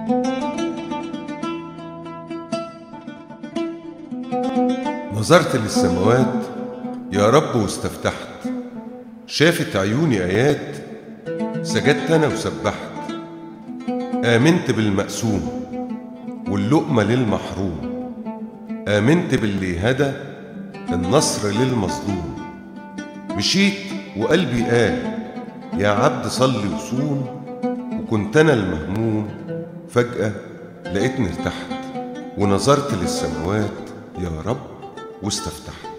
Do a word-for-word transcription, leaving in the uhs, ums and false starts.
نظرت للسماوات يا رب واستفتحت، شافت عيوني آيات، سجدت أنا وسبحت. آمنت بالمقسوم واللقمة للمحروم، آمنت باللي هدى النصر للمظلوم. مشيت وقلبي قال يا عبد صلي وصوم، وكنت أنا المهموم فجأة لقيتني ارتحت، ونظرت للسماوات يا رب واستفتحت.